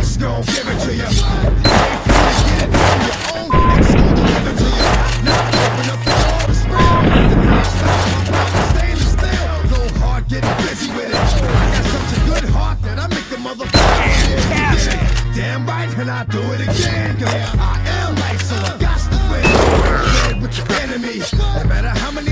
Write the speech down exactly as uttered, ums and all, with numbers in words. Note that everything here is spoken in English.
just gon' give it to you. Wait for you to get it on your own, it's gon' deliver to you. Now open up the door and spread. The glass style, my mouth stainless steel. Go hard, getting busy with it. I got such a good heart that I make the motherfucker fantastic. Damn right, and I do it again. Cause I am life, so I got to win. Red with the enemy. No matter how many